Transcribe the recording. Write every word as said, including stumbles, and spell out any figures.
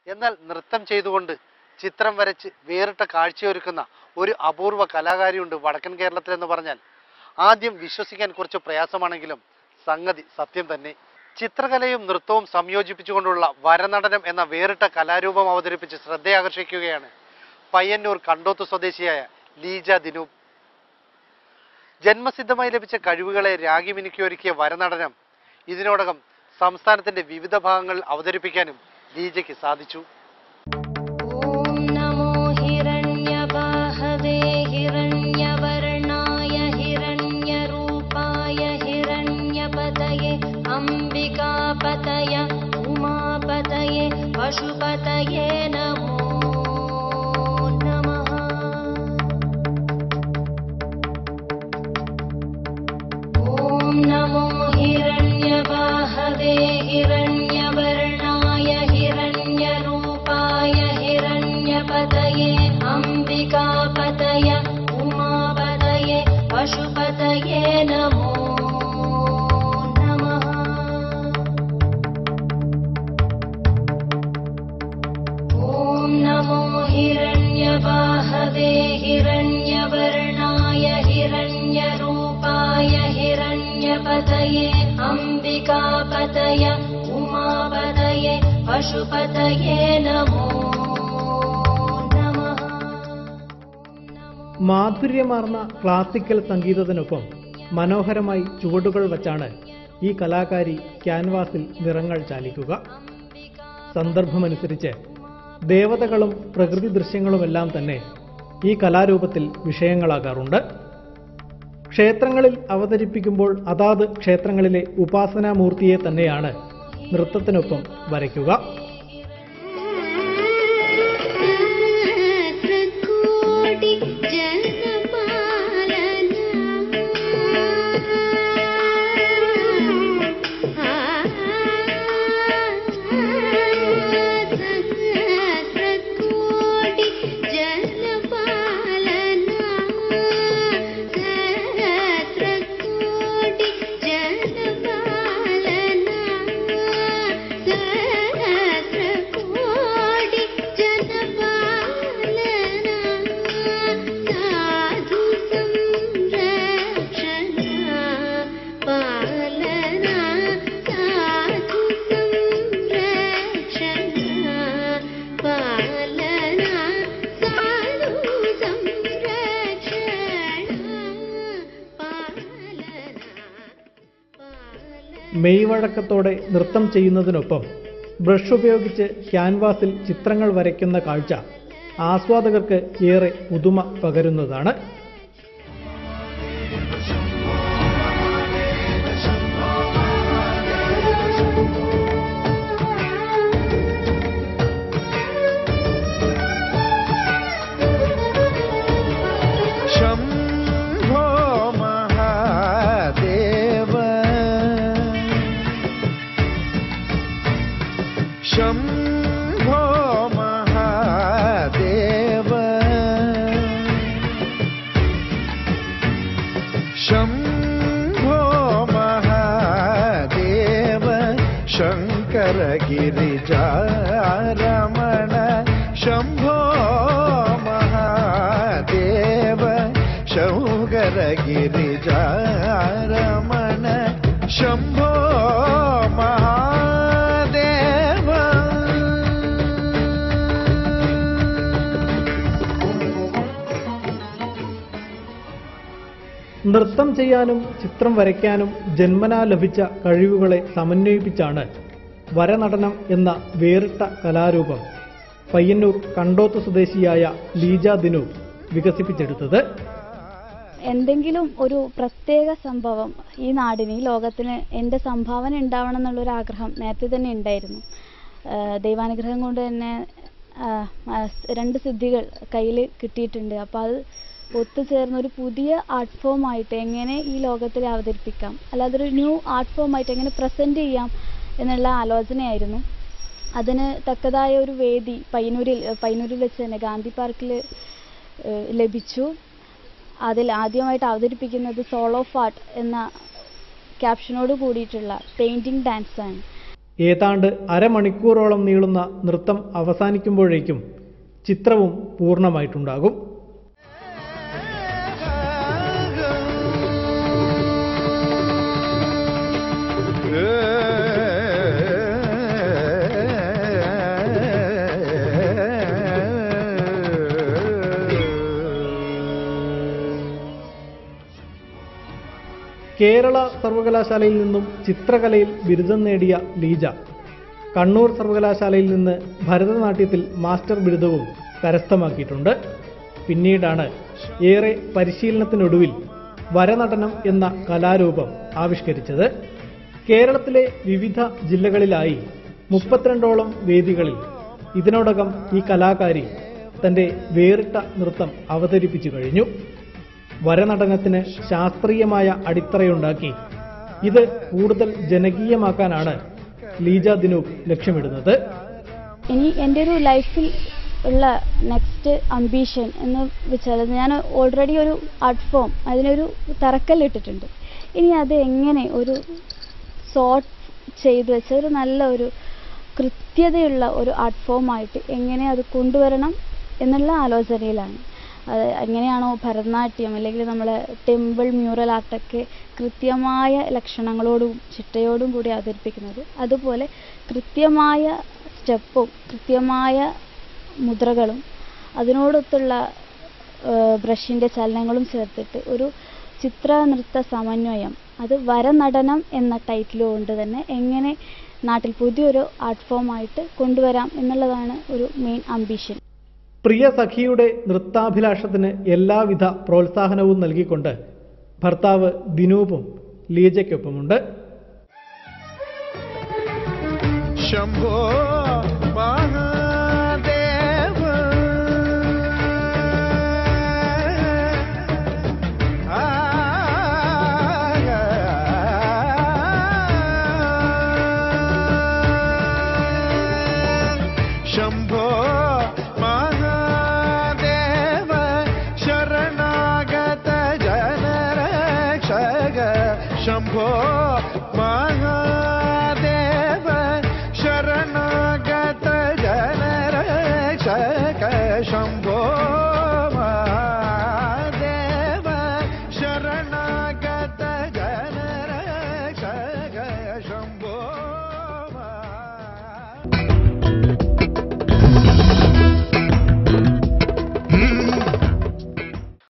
എന്നാൽ നൃത്തം ചെയ്തുകൊണ്ട് ചിത്രം വരച്ച് വേറിട്ട കാഴ്ചയൊരുക്കുന്ന ഒരു അപൂർവ കലാകാരിയുണ്ട് വടക്കൻ കേരളത്തിൽ എന്ന് പറഞ്ഞാൽ ആദ്യം വിശ്വസിക്കാൻ കുറച്ച് പ്രയാസമാണെങ്കിലും സംഗതി സത്യം തന്നെ. ചിത്രകലയും നൃത്തവും സംയോജിപ്പിച്ചുകൊണ്ടുള്ള വരനടനം എന്ന വേറിട്ട കലാരൂപം അവതരിപ്പിച്ച് ശ്രദ്ധയാകർഷിക്കുകയാണ് പയ്യന്നൂർ കണ്ടോത്ത് സ്വദേശിയായ ലീജ ദിനൂപ്. ജന്മസിദ്ധമായി ലഭിച്ച കഴിവുകളെ രാഗി മിനുക്കിയൊരുക്കിയ വരനടനം ഇതിനോടകം സംസ്ഥാനത്തിന്റെ വിവിധ ഭാഗങ്ങളിൽ അവതരിപ്പിക്കാനും ലീജയ്ക്ക് സാധിച്ചു. अंबिकापतय उमापतये पशुपतये नमो नमः। ॐ नमो हिरण्यबाहवे हिरण्यवर्णाय हिरण्यरूपाय हिरण्यपतये अंबिकापतय उमापतये पशुपतये नमो। हिरण्यबाहवे हिरण्यवर्णाय हिरण्यरूपाय हिरण्यपतये अंबिकापतय उमापतये पशुपतये नमो नमः। മാധുര്യമാർന്ന ക്ലാസിക്കൽ സംഗീതത്തിനൊപ്പം മനോഹരമായി ചുവടുകൾ വച്ചാണ് ഈ കലാകാരി ക്യാൻവാസിൽ നിറങ്ങൾ ചാലിക്കുക. സന്ദർഭമനുസരിച്ച് ദേവതകളും പ്രകൃതി ദൃശ്യങ്ങളുമെല്ലാം തന്നെ ഈ കലാരൂപത്തിൽ വിഷയങ്ങളാകാറുണ്ട്. ക്ഷേത്രങ്ങളിൽ അവതരിപ്പിക്കുമ്പോൾ അതാത് ക്ഷേത്രങ്ങളിലെ ഉപാസനാമൂർത്തിയെ തന്നെയാണ് നൃത്തത്തിനൊപ്പം വരയ്ക്കുക. മെയ്വഴക്കത്തോടെ നൃത്തം ചെയ്യുന്നതിനൊപ്പം ബ്രഷ് ഉപയോഗിച്ച് ക്യാൻവാസിൽ ചിത്രങ്ങൾ വരയ്ക്കുന്ന കാഴ്ച ആസ്വാദകർക്ക് ഏറെ പുതുമ പകരുന്നതാണ്. शंभो महादेव शंभो महादेव शंकर गिरिजारमण शंभो महादेव शंकर गिरिजारमण शंभो महादेव। നൃത്തം ചെയ്യാനും ചിത്രം വരയ്ക്കാനും ജന്മനാ ലഭിച്ച കഴിവുകളെ സമന്വയിപ്പിച്ചാണ് വരനടനം എന്ന വേറിട്ട കലാരൂപം പയ്യന്നൂർ കണ്ടോത്ത് സ്വദേശിയായ ലീജ ദിനൂപ് വികസിപ്പിച്ചെടുത്തത്. എന്തെങ്കിലും ഒരു പ്രത്യേക സംഭവം ഈ നാടിന് ഈ ലോകത്തിന് എൻ്റെ സംഭാവന ഉണ്ടാവണം എന്നുള്ളൊരു ആഗ്രഹം നേരത്തെ തന്നെ ഉണ്ടായിരുന്നു. ദൈവാനുഗ്രഹം കൊണ്ട് തന്നെ രണ്ട് സിദ്ധികൾ കയ്യിൽ കിട്ടിയിട്ടുണ്ട്. അപ്പോൾ അത് ഒത്തുചേർന്ന ഒരു പുതിയ ആർട്ട് ഫോം ആയിട്ട് എങ്ങനെ ഈ ലോകത്തിൽ അവതരിപ്പിക്കാം, അല്ലാതെ ഒരു ന്യൂ ആർട്ട് ഫോം ആയിട്ട് എങ്ങനെ പ്രസൻറ്റ് ചെയ്യാം എന്നുള്ള ആലോചനയായിരുന്നു. അതിന് തക്കതായ ഒരു വേദി പയ്യന്നൂരിൽ പയ്യന്നൂരിൽ വെച്ച് തന്നെ ഗാന്ധി പാർക്കിൽ ലഭിച്ചു. അതിൽ ആദ്യമായിട്ട് അവതരിപ്പിക്കുന്നത് സോൾ ഓഫ് ആർട്ട് എന്ന ക്യാപ്ഷനോട് കൂടിയിട്ടുള്ള പെയിൻറ്റിംഗ് ഡാൻസാണ്. ഏതാണ്ട് അരമണിക്കൂറോളം നീളുന്ന നൃത്തം അവസാനിക്കുമ്പോഴേക്കും ചിത്രവും പൂർണ്ണമായിട്ടുണ്ടാകും. കേരള സർവകലാശാലയിൽ നിന്നും ചിത്രകലയിൽ ബിരുദം നേടിയ ലീജ കണ്ണൂർ സർവകലാശാലയിൽ നിന്ന് ഭരതനാട്യത്തിൽ മാസ്റ്റർ ബിരുദവും കരസ്ഥമാക്കിയിട്ടുണ്ട്. പിന്നീടാണ് ഏറെ പരിശീലനത്തിനൊടുവിൽ വരനടനം എന്ന കലാരൂപം ആവിഷ്കരിച്ചത്. കേരളത്തിലെ വിവിധ ജില്ലകളിലായി മുപ്പത്തിരണ്ടോളം വേദികളിൽ ഇതിനോടകം ഈ കലാകാരി തന്റെ വേറിട്ട നൃത്തം അവതരിപ്പിച്ചു കഴിഞ്ഞു. വരനടനത്തിന് ശാസ്ത്രീയമായ അടിത്തറയുണ്ടാക്കി ഇത് കൂടുതൽ ജനകീയമാക്കാനാണ് ലീജ ദിനൂപ് ലക്ഷ്യമിടുന്നത്. ഇനി എൻ്റെ ഒരു ലൈഫിൽ ഉള്ള നെക്സ്റ്റ് അംബീഷൻ എന്ന് വെച്ചാൽ ഞാൻ ഓൾറെഡി ഒരു ആർട്ട് ഫോം അതിനൊരു തറക്കല്ലിട്ടിട്ടുണ്ട്. ഇനി അത് എങ്ങനെ ഒരു സോർട്ട് ചെയ്ത് വെച്ച ഒരു നല്ല ഒരു കൃത്യതയുള്ള ഒരു ആർട്ട് ഫോമായിട്ട് എങ്ങനെ അത് കൊണ്ടുവരണം എന്നുള്ള ആലോചനയിലാണ്. അത് എങ്ങനെയാണോ ഭരതനാട്യം അല്ലെങ്കിൽ നമ്മളെ ടെമ്പിൾ മ്യൂറൽ ആർട്ടൊക്കെ കൃത്യമായ ലക്ഷണങ്ങളോടും ചിട്ടയോടും കൂടി അവതരിപ്പിക്കുന്നത്, അതുപോലെ കൃത്യമായ സ്റ്റെപ്പും കൃത്യമായ മുദ്രകളും അതിനോടൊത്തുള്ള ബ്രഷിൻ്റെ ചലനങ്ങളും ചേർത്തിട്ട് ഒരു ചിത്ര നൃത്ത സമന്വയം, അത് വരനടനം എന്ന ടൈറ്റിൽ കൊണ്ട് തന്നെ എങ്ങനെ നാട്ടിൽ പുതിയൊരു ആർട്ട് ഫോമായിട്ട് കൊണ്ടുവരാം എന്നുള്ളതാണ് ഒരു മെയിൻ അംബിഷൻ. പ്രിയ സഖിയുടെ നൃത്താഭിലാഷത്തിന് എല്ലാവിധ പ്രോത്സാഹനവും നൽകിക്കൊണ്ട് ഭർത്താവ് ദിനൂപും ലീജയ്ക്കൊപ്പമുണ്ട്. ശംഭോ മഹാദേവ ശംഭോ മഹാദേവ ശരണാഗത ജനരക്ഷക ശംഭോ മഹാദേവ ശരണാഗത ജനരക്ഷക ശംഭോ മഹാദേവ ശരണാഗത